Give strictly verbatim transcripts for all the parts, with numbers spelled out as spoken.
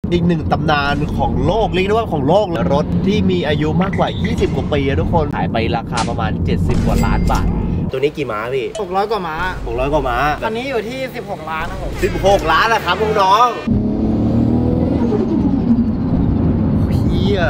อีกหนึ่งตำนานของโลกเรียกได้ว่าของโลกรถที่มีอายุมากกว่ายี่สิบกว่าปีทุกคนขายไปราคาประมาณเจ็ดสิบกว่าล้านบาทตัวนี้กี่ม้าพี่หกร้อยกว่าม้าหกร้อยกว่าม้าตอนนี้อยู่ที่สิบหกล้านนะผมสิบหกล้านนะครับน้องๆเฮีย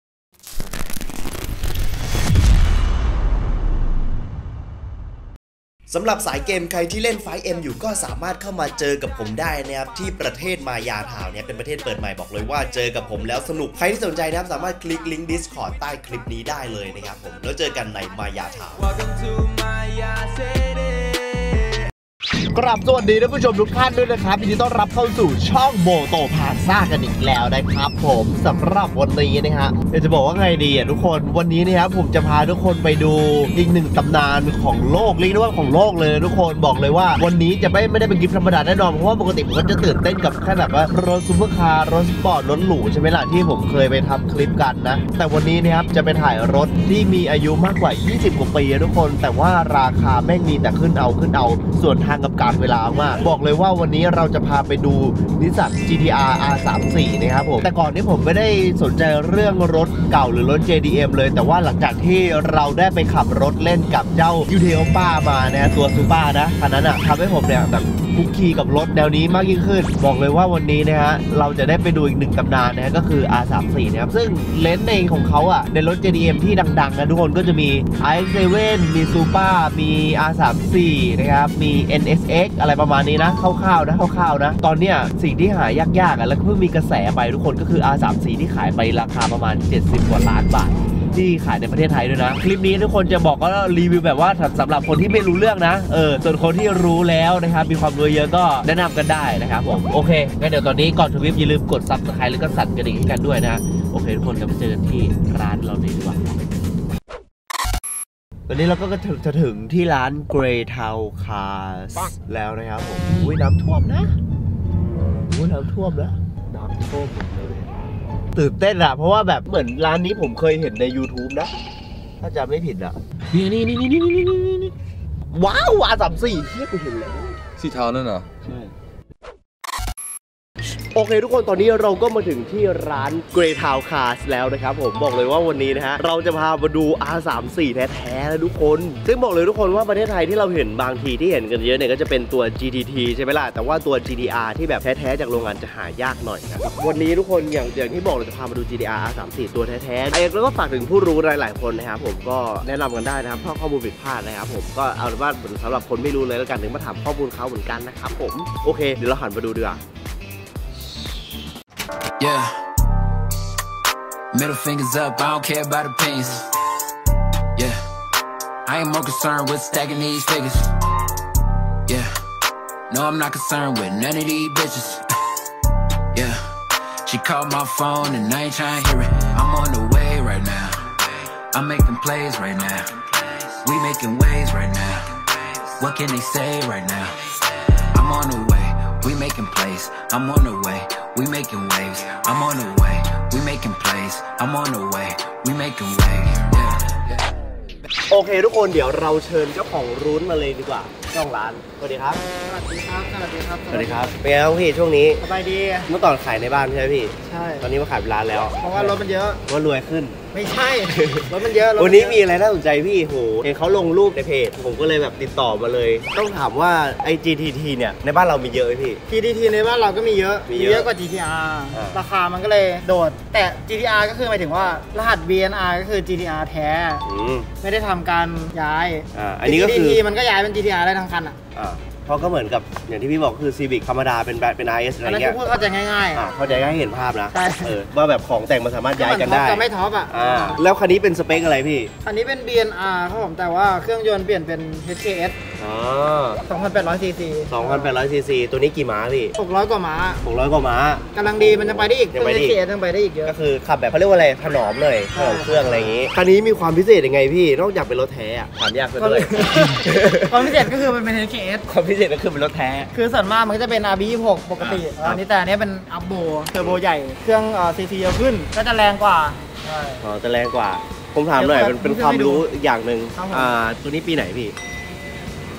สำหรับสายเกมใครที่เล่นไฟเอ็มอยู่ก็สามารถเข้ามาเจอกับผมได้นะครับที่ประเทศมายาทาวน์เนี่ยเป็นประเทศเปิดใหม่บอกเลยว่าเจอกับผมแล้วสนุกใครที่สนใจนะครับสามารถคลิกลิงก์ Discord ใต้คลิปนี้ได้เลยนะครับผมแล้วเจอกันในมายาทาวน์กราบสวัสดีท่านผู้ชมทุกท่านด้วยนะครับยินดีต้อนรับเข้าสู่ช่องโมโตพาซ่ากันอีกแล้วนะครับผมสำหรับวันนี้นะฮะเดี๋ยวจะบอกว่าไงดีอ่ะทุกคนวันนี้นะครับผมจะพาทุกคนไปดูอีกหนึ่งตำนานของโลกเรียกได้ว่าของโลกเลยทุกคนบอกเลยว่าวันนี้จะไม่ไม่ได้เป็นคลิปธรรมดาแน่นอนเพราะว่าปกติผมก็จะตื่นเต้นกับแค่แบบว่ารถซูเปอร์คาร์รถสปอร์ตรถหรูใช่ไหมล่ะที่ผมเคยไปทำคลิปกันนะแต่วันนี้นะครับจะไปถ่ายรถที่มีอายุมากกว่ายี่สิบกว่าปีทุกคนแต่ว่าราคาแม่งมีแต่ขึ้นเอาขึ้นเอาส่วนทางกับการเวลามากบอกเลยว่าวันนี้เราจะพาไปดูนิสสัน จี ที อาร์ อาร์ สามสิบสี่ นะครับผมแต่ก่อนนี้ผมไม่ได้สนใจเรื่องรถเก่าหรือรถ เจ ดี เอ็ม เลยแต่ว่าหลังจากที่เราได้ไปขับรถเล่นกับเจ้ายูเทลป้ามานะตัวซูเปอร์นะคันนั้นอ่ะทำให้ผมเนี่ยแบบคุกคีกับรถแนวนี้มากยิ่งขึ้นบอกเลยว่าวันนี้นะฮะเราจะได้ไปดูอีกหนึ่งตำนานนะฮะก็คือ อาร์ สามสิบสี่ นะครับซึ่งเลนส์ในของเขาอ่ะในรถ เจ ดี เอ็ม ที่ดังๆนะทุกคนก็จะมี ไอ เซเว่น มีซูเปอร์มี อาร์ สามสิบสี่ นะครับมี เอ็น เอส เอ็กซ์ อะไรประมาณนี้นะคร่าวๆนะคร่าวๆนะตอนเนี้ยสิ่งที่หายากๆอ่ะแล้วก็เพิ่งมีกระแสไปทุกคนก็คือ อาร์ สามสิบสี่ ที่ขายไปราคาประมาณเจ็ดสิบกว่าล้านบาทที่ขายในประเทศไทยด้วยนะคลิปนี้ทุกคนจะบอกว่ารีวิวแบบว่าสำหรับคนที่ไม่รู้เรื่องนะเออส่วนคนที่รู้แล้วนะครับมีความรู้เยอะก็แนะนำกันได้นะครับผมโอเคงั้นเดี๋ยวตอนนี้ก่อนทวิปอย่าลืมกดซับสไครต์แล้วก็สั่นกระดิ่งให้กันด้วยนะโอเคทุกคนกันไปเจอกันที่ร้านเราเลยดีกว่าตอนนี้เราก็จะถึงที่ร้าน Grey Town Cars แล้วนะครับผมอุ้ยน้ำท่วมนะอุ้ยน้ำท่วมนะน้ำท่วมหมดเลยตื่นเต้นอะเพราะว่าแบบเหมือนร้านนี้ผมเคยเห็นใน YouTube นะถ้าจำไม่ผิดอะนี่นี่นี่นี่นี่นี่นี่นี่ว้าวอาร์ สามสิบสี่เฮียกูเห็นแล้วสีเทานั่นเหรอใช่โอเคทุกคนตอนนี้เราก็มาถึงที่ร้าน Grey Town Cars แล้วนะครับผมบอกเลยว่าวันนี้นะฮะเราจะพามาดู อาร์ สามสิบสี่ แท้ๆแล้วทุกคนซึ่งบอกเลยทุกคนว่าประเทศไทยที่เราเห็นบางทีที่เห็นกันเยอะเนี่ยก็จะเป็นตัว จี ที ที ใช่ไหมล่ะแต่ว่าตัว จี ที อาร์ ที่แบบแท้ๆจากโรงงานจะหายากหน่อยนะครับวันนี้ทุกคนอย่างอย่างที่บอกเราจะพามาดู จี ที อาร์ อาร์ สามสิบสี่ ตัวแท้ๆไอ้แล้วก็ฝากถึงผู้รู้หลายๆคนนะครับผมก็แนะนำกันได้นะครับเพราะข้อมูลผิดพลาดนะครับผมก็เอาเป็นว่าสำหรับคนไม่รู้เลยแล้วกันถึงมาถามข้อมูลเขาเหมือนกันนะครับผมโอเคเดี๋ยวเราหันมาดูดีกว่า Yeah, middle fingers up, I don't care about opinions. Yeah, I ain't more concerned with stacking these figures. Yeah, no, I'm not concerned with none of these bitches. Yeah, she called my phone and I ain't trying to hear it. I'm on the way right now. I'm making plays right now. We making waves right now. What can they say right now? I'm on the way. We making plays. I'm on the way.We making waves. I'm on the way. We making plays. I'm on the way. We making waves. Yeah. โอเคทุกคนเดี๋ยวเราเชิญเจ้าของร้านมาเลยดีกว่าเจ้าของร้านสวัสดีครับสวัสดีครับสวัสดีครับสวัสดีครับเป็นไงบ้างพี่ช่วงนี้สบายดีเมื่อก่อนขายในบ้านใช่ไหมพี่ใช่ตอนนี้มาขายร้านแล้วเพราะว่ารถมันเยอะว่ารวยขึ้นไม่ใช่รถมันเยอะวันนี้มีอะไรน่าสนใจพี่โหเห็นเขาลงรูปในเพจผมก็เลยแบบติดต่อมาเลยต้องถามว่าไอ้ จี ที ที เนี่ยในบ้านเรามีเยอะไหมพี่จี ที ที ในบ้านเราก็มีเยอะมีเยอะกว่า จี ที อาร์ ราคามันก็เลยโดดแต่ จี ที อาร์ ก็คือหมายถึงว่ารหัส วี เอ็น อาร์ ก็คือ จี ที อาร์ แท้ไม่ได้ทำการย้ายอันนี้ก็คือจี ที ที มันก็ย้ายเป็น จี ที อาร์ ได้ทั้งคันอ่ะเพราะก็เหมือนกับอย่างที่พี่บอกคือ Civic ธรรมดาเป็นเป็น ไอ เอส อะไรเงี้ยพูดเข้าใจง่ายๆเข้าใจง่ายเห็นภาพนะเออว่าแบบของแต่งมันสามารถย้ายกันได้ก็ไม่ท็อปอ่ะแล้วคันนี้เป็นสเปคอะไรพี่อันนี้เป็น บี เอ็น อาร์ ครับผมแต่ว่าเครื่องยนต์เปลี่ยนเป็น เอช เค เอส อ๋อ สองพันแปดร้อย ซี ซีสองพันแปดร้อย ซี ซี ตัวนี้กี่ม้าพี่หกร้อยกว่าม้าหกร้อยกว่าม้ากำลังดีมันจะไปได้อีกเครื่อง เอช เค เอส ยังไปได้อีกเยอะก็คือขับแบบเขาเรียกว่าอะไรถนอมเลยถนอมเครื่องอะไรอย่างงี้คันนี้มีความพิเศษยังไงพี่นอกจากเป็นรถแท้อะถามยากเลยความพิเศษก็คือมันเป็น เอช เค เอสความพิเศษก็คือเป็นรถแท้คือส่วนมากมันก็จะเป็น อาร์ บี ยี่สิบหก ปกติอันนี้แต่อันนี้เป็นอัพโบเทอร์โบใหญ่เครื่องซีซีเยอะขึ้นก็จะแรงกว่าอ๋อจะแรงกว่าผมถามหน่อยเป็นความรู้อย่างหนึ่งอ่าตัวนี้ปีไหนพี่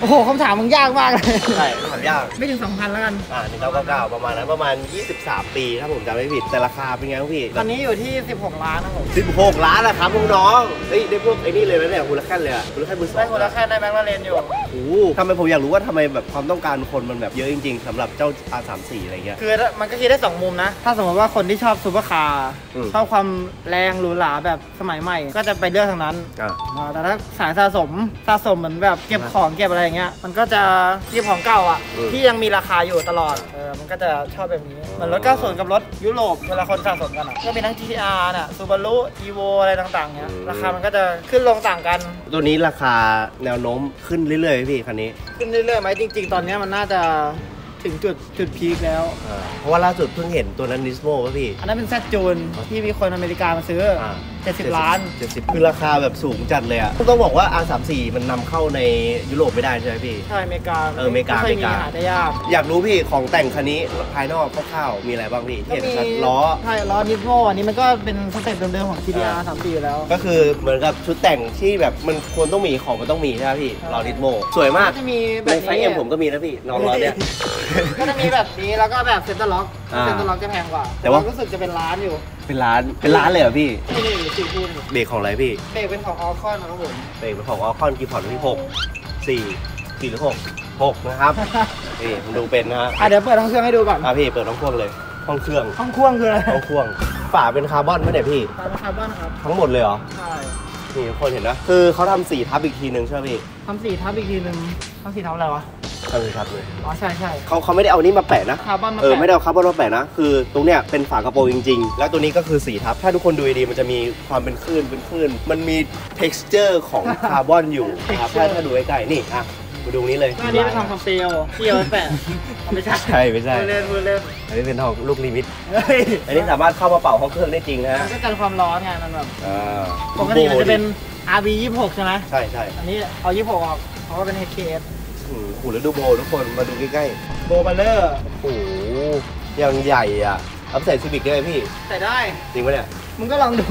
โอ้โหคำถามมึงยากมากเลยใช่ถามยากไม่ถึงสองพันแล้วกันอ่าหนึ่งเก้าเก้าเก้าประมาณนั้นประมาณยี่สิบสามปีถ้าผมจำไม่ผิดแต่ราคาเป็นไงครับพี่ตอนนี้อยู่ที่สิบหกล้านนะผมสิบหกล้านนะครับน้องๆเฮ้ยได้พวกไอ้นี่เลยไหมเนี่ยฮูลาแคนเลยอะฮูลาแคนมือสองได้คนละแค่ได้แม็กลาเรนอยู่โอ้โหทำไมผมอยากรู้ว่าทำไมแบบความต้องการคนมันแบบเยอะจริงๆสำหรับเจ้า อาร์ สามสิบสี่ อะไรเงี้ยคือมันก็คิดได้สองมุมนะถ้าสมมติว่าคนที่ชอบซูเปอร์คาร์อืมชอบความแรงหรูหราแบบสมัยใหม่ก็จะไปเลือกทางนั้นอ่าอ่าแต่ถ้าสายสะสมสะสมเหมือนแบบเก็บของเก็บอะไรอย่างเงี้ยมันก็จะเก็บของเก่าอ่ะอืมที่ยังมีราคาอยู่ตลอดเออมันก็จะชอบแบบนี้เหมือนรถเก้าสิบกับรถยุโรปเวลาคนสะสมกันอ่ะก็มีทั้ง จี ที อาร์ น่ะ Subaru Evo อะไรต่างๆเงี้ยราคามันก็จะขึ้นลงต่างกันตัวนี้ราคาแนวโน้มขึ้นเรื่อยๆไหมพี่คันนี้ขึ้นเรื่อยๆไหมจริงๆ ตอนเนี้ยมันน่าจะถึงจุดจุดพีคแล้วอ่าเพราะว่าล่าสุดเพิ่งเห็นตัวนั้นนิสโมป่ะพี่อันนั้นเป็นแซดจูนที่มีคนอเมริกามาซื้ออ่าเจ็ดสิบล้านเจ็ดสิบคือราคาแบบสูงจัดเลยอ่ะต้องบอกว่า อาร์ สามสิบสี่ มันนำเข้าในยุโรปไม่ได้ใช่ไหมพี่ใช่อเมริกาเอออเมริกาไค่อยมีอเมริกาหาได้ยากอยากรู้พี่ของแต่งคันนี้ภายนอกคร่าวๆมีอะไรบ้างพี่ที่เห็นชัดล้อใช่ล้อนิสโมอันนี้มันก็เป็นสเต็ปเดิมๆของ จี ที อาร์ สามสิบสี่อยู่แล้วก็คือเหมือนกับชุดแต่งที่แบบมันควรต้องมีของมันต้องมีใช่ไหมพี่ล้อนิสโมสวยมากก็จะมีแบในบไฟเอ็มผมก็มีนะพี่น้องล้อเนี่ยก็จะมีแบบนี้แล้วก็แบบเซ็นเตอร์ล็อกอ่าเซ็นเตอร์ล็อกจะแพงกว่าแต่ว่ารู้สึกจะเป็นล้านอยู่เป็นร้านเป็นร้านเลยเหรอพี่ที่นี่สี่คูณเบรกของอะไรพี่เบรกเป็นของออคอนนะครับผมเบรกเป็นของออคอนกี่ผ่อนพี่หกสี่สี่หรือหกหกนะครับนี่ผมดูเป็นนะฮะอ่ะเดี๋ยวเปิดห้องเครื่องให้ดูก่อนอ่ะพี่เปิดห้องเครื่องเลยห้องเครื่องห้องเครื่องคืออะไรห้องเครื่องฝาเป็นคาร์บอนไหมเนี่ยพี่ตามคาร์บอนครับทั้งหมดเลยเหรอใช่นี่ทุกคนเห็นนะคือเขาทำสีทับอีกทีนึงใช่ไหมพี่ทำสีทับอีกทีหนึ่งทำสีทับอะไรวะทำสีทับเลยอ๋อใช่ใช่เขาเขาไม่ได้เอานี่มาแปะนะคาร์บอนมาเออแปะไม่ได้เอาคาร์บอนมาแปะนะ คือตรงเนี้ยเป็นฝากระโปรงจริงๆ แล้วตัวนี้ก็คือสีทับ ถ้าทุกคนดูดีๆมันจะมีความเป็นคลื่นเป็นคลื่นมันมี texture ของคาร์บอนอยู่นะครับถ้าถ้าดูใกล้ๆนี่อ่ะมาดูนี้เลยก็อันนี้เป็นทำคอมเปลเที่ยวแปะเอาไม่ใช่ใช่ไม่ใช่พูดเล่นพูดเล่นอันนี้เป็นทองลูกลิมิตเฮ้ยอันนี้สามารถเข้ามาเป่าห้องเครื่องได้จริงนะมันฮะก็กันความร้อนไงมันแบบอ่าปกติมันจะเป็น อาร์ บี ยี่สิบหกใช่ไหมใช่ใช่อันนี้เอายี่สิบหกออกเพราะว่าเป็น เอช เค เอสอืมโอ้โหแล้วดูโบทุกคนมาดูใกล้โบบัลเลอร์ๆโอ้โหยังใหญ่อ่ะเอาไปใส่ซีวิกได้ไหมพี่ใส่ได้จริงปะเนี่ยมึงก็ลองดู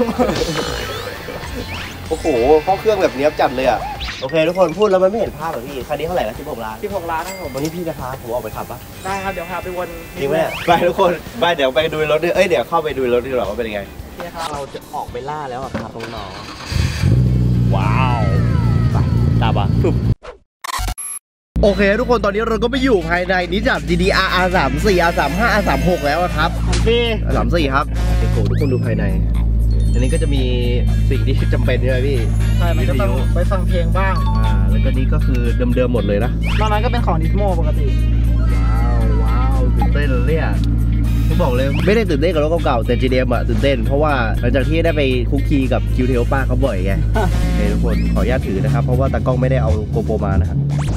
โอ้โหห้องเครื่องแบบเนี้ยบจัดเลยอ่ะโอเคทุกคนพูดแล้วมันไม่เห็นภาพเหรอพี่คันนี้เท่าไหร่ละสิบหกล้านสิบหกล้านครับผมวันนี้พี่จะพาผมออกไปขับปะได้ครับ เดี๋ยวพาไปวนจริงไหมเนี่ยไปทุกคนไปเดี๋ยวไปดูรถด้วยเอ้ยเดี๋ยวเข้าไปดูรถดีกว่าว่าเป็นยังไงนี่ครับเราจะออกไปล่าแล้วอะครับน้องๆว้าวไปตามมาปุ๊บโอเคทุกคนตอนนี้เราก็ไปอยู่ภายในนิสสัน จี ดี อาร์ อาร์ สามสิบสี่ อาร์ สามสิบห้า อาร์ สามสิบหก แล้วอะครับอันที่อาร์ สามสิบสี่ ครับเดี๋ยวโกทุกคนดูภายในอันนี้ก็จะมีสิ่งที่จำเป็นใช่ไหมพี่ใช่มันก็ต้องไปฟังเพลงบ้างอ่าแล้วก็นี้ก็คือเดิมๆหมดเลยนะนอกนั้นก็เป็นของดิสโมปกติว้าวว้าวตื่นเต้นเลยเนี่ยผมบอกเลยไม่ได้ตื่นเต้นกับรถเก่าๆแต่ จี ดี เอ็ม อะตื่นเต้นเพราะว่าหลังจากที่ได้ไปคุกคีกับคิวเทลป้าเขาบ่อยไง โอเคทุกคนขออนุญาตถือนะครับเพราะว่าตากล้องไม่ได้เอาโกโปรมานะครับ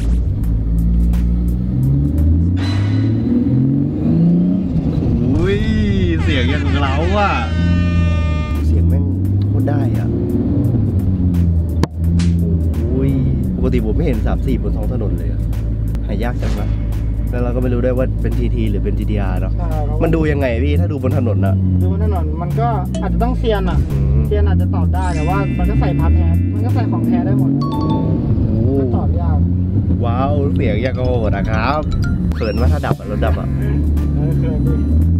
อุ้ยเสียงอย่างเล้าอ่ะเสียงแม่งโคตรได้อ่ะโอ้ยปกติผมไม่เห็นสามสี่บนท้องถนนเลยอะหายากจังนะแล้วเราก็ไม่รู้ด้วยว่าเป็น ที ที หรือเป็น จี ที อาร์ เนาะใช่ครับมันดูยังไงพี่ถ้าดูบนถนนอะดูบนถนนมันก็อาจจะต้องเซียนอ่ะอืมเซียนอาจจะตอบได้แต่ว่ามันก็ใส่พาร์ทแท้มันก็ใส่ของแท้ได้หมดโอ้ก็ตอบยากว้าวเสียงอย่างโอ้นะครับเขินว่าถ้าดับอะรถดับอะเออเคยดิ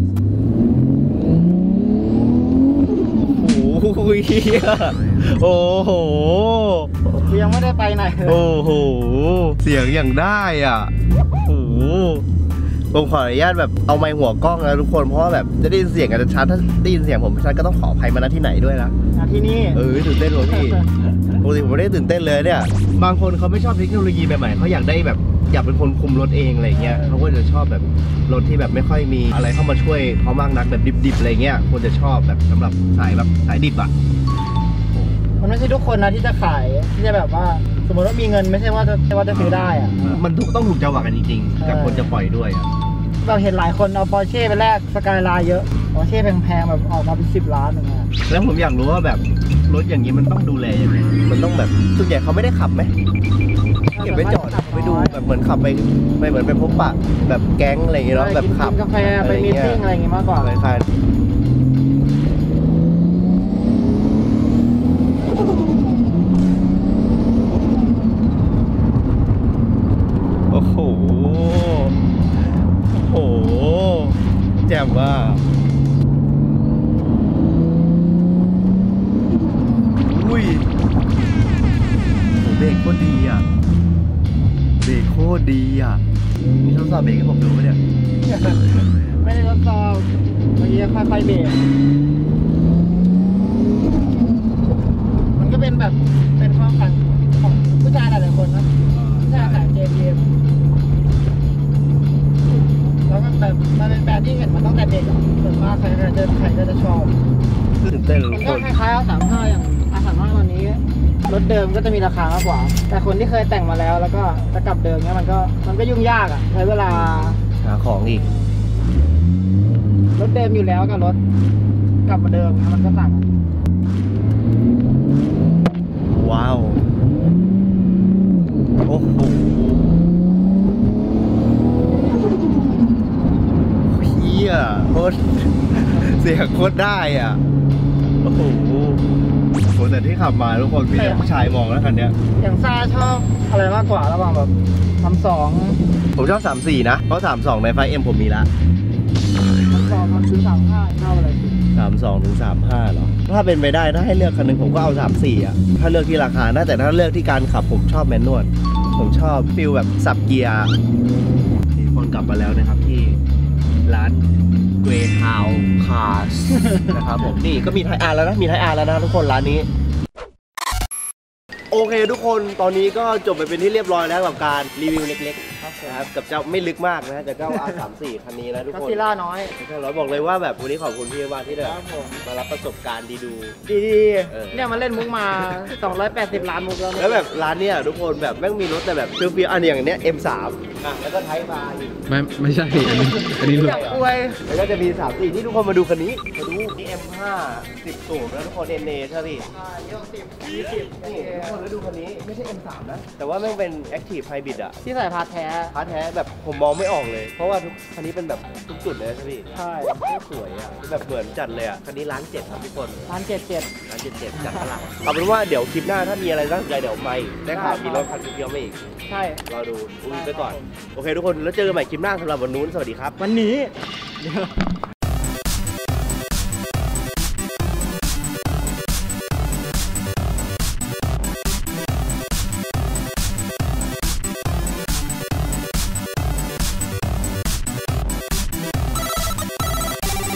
โอ้โหโอ้โหกูยังไม่ได้ไปไหนเลยโอ้โหเสียงอย่างได้อ่ะโอ้โหผมขออนุญาตแบบเอาไมค์หัวกล้องนะทุกคนเพราะว่าแบบจะได้ยินเสียงกันชัดถ้าได้ยินเสียงผมชัดก็ต้องขออภัยมาณที่ไหนด้วยนะอ่ะที่นี่เออตื่นเต้นเลยพี่ปกติผมไม่ได้ตื่นเต้นเลยเนี่ยบางคนเขาไม่ชอบเทคโนโลยีใหม่ๆเขาอยากได้แบบอยากเป็นคนคุมรถเองอะไรเงี้ยเขาก็จะชอบแบบรถที่แบบไม่ค่อยมีอะไรเข้ามาช่วยเขามากนักแบบดิบๆอะไรเงี้ยคนจะชอบแบบสำหรับสายแบบสายดิบอ่ะมันไม่ใช่ทุกคนนะที่จะขายที่จะแบบว่าสมมติว่ามีเงินไม่ใช่ว่าจะว่าจะซื้อได้อ่ะมันถูกต้องถูกจังหวะกันจริงๆกับคนจะปล่อยด้วยอ่ะเราเห็นหลายคนเอาปอร์เช่ไปแลกสกายไลน์เยอะปอร์เช่แพงๆแบบออกมาเป็นสิบล้านอย่างเงี้ยแล้วผมอยากรู้ว่าแบบรถอย่างนี้มันต้องดูแลยังไงมันต้องแบบส่วนใหญ่เขาไม่ได้ขับไหมเก็บไว้จอดไปดูแบบเหมือนขับไปไปเหมือนไปพบปะแบบแก๊งอะไรอย่างเงี้ยเนาะแบบขับกินกาแฟไปมีตติ้งอะไรอย่างงี้มากกว่าคล้ายดีอ่ะมีทดสอบเบรกให้ผมดูไหมเนี่ยไม่ได้ทดสอบเมื่อกี้ค่อยๆเบรกมันก็เป็นแบบเป็นความฝันของผู้ชายหลายๆคนนะผู้ชายสายเกมเกมแล้วก็แบบมันเป็นแบรนด์ที่เห็นมาตั้งแต่เด็กอ่ะส่วนมากใครก็จะใครก็จะชอบตื่นเต้นทุมักนคก็นคล้ายๆ อา สามห้าอย่าง อา สามห้าตอนนี้รถเดิมก็จะมีราคามากกว่า แต่คนที่เคยแต่งมาแล้วแล้วก็จะกลับเดิมเนี้ยมันก็มันก็ยุ่งยากอ่ะใช้เวลาหาของอีกรถเดิมอยู่แล้วกับรถกลับมาเดิมเนี้ยมันก็ต่างกันว้าว โอ้โหเฮียโคตรเสียงโคตรได้อ่ะ โอ้โหโหแต่ที่ขับมาทุกคนมีแต่ผู้ชายมองแล้วคันเนี้ยอย่างซ่าชอบอะไรมากกว่าระหว่างแบบทำสองผมชอบสามสี่นะ เพราะสามสองในไฟเอ็มผมมีละทำสองทำซื้อสามห้าชอบอะไรสิสามสองถึงสามห้าเหรอ ถ้าเป็นไปได้ถ้าให้เลือกคันหนึงผมก็เอาสามสี่อ่ะ ถ้าเลือกที่ราคานะแต่ถ้าเลือกที่การขับผมชอบแมนนวล ผมชอบฟิลแบบสับเกียร์มีคนกลับมาแล้วนะครับที่ร้าน Greyhound Cars นะครับผมนี่ก็มีไทยอาร์แล้วนะ มีไทยอาร์แล้วนะทุกคนร้านนี้ โอเคทุกคนตอนนี้ก็จบไปเป็นที่เรียบร้อยแล้วกับการรีวิวเล็กๆนะครับกับเจ้าไม่ลึกมากนะกับเจ้า อาร์ สามสี่ คันนี้นะทุกก็คนซิล่าน้อยใช่เราบอกเลยว่าแบบวันนี้ขอบคุณพี่มากที่แบบครับผมมารับประสบการณ์ดีดูดีเออๆเนี่ยมันเล่นมุกมาสองร้อยแปดสิบล้านมุกแล้วนะแล้วแบบร้านเนี้ยทุกคนแบบแม่งมีรถแต่แบบเฟี้ยวๆอันอย่างเนี้ย เอ็ม สาม อ่ะแล้วก็ไทยมาอีกไม่ไม่ใช่ อันนี้อันนี้อยากอวยแล้วก็จะมีสามสี่ที่ทุกคนมาดูคันนี้มาดูนี่ เอ็ม ห้า สิบสูบแล้วทุกคน เอ็น เอ ใช่พี่อ่าเยอะสิบยี่สิบนี่ทุกคนแล้วดูคันนี้ไม่ใช่ เอ็ม สาม นะ แต่ว่าแม่งเป็น Active Hybrid อะที่ใส่พาร์ทแท้พาร์ทแท้แบบผมมองไม่ออกเลย เพราะว่าทุกคันนี้เป็นแบบทุกจุดเลยใช่พี่ใช่โคตรสวยอะแบบเหมือนจัดเลยอะคันนี้ล้านเจ็ดครับทุกคนพันเจ็ดเจ็ดร้านเจ็ดๆจากตลาดเอาเป็นว่าเดี๋ยวคลิปหน้าถ้ามีอะไรน่าสนใจเดี๋ยวมาอีกได้ข่าวมีรถคันเดียวมาอีกใช่รอดูอุ้ยไปก่อน โอเคทุกคนแล้วเจอกันใหม่คลิปหน้าสำหรับวันนู้นสวัสดีครับวันนี้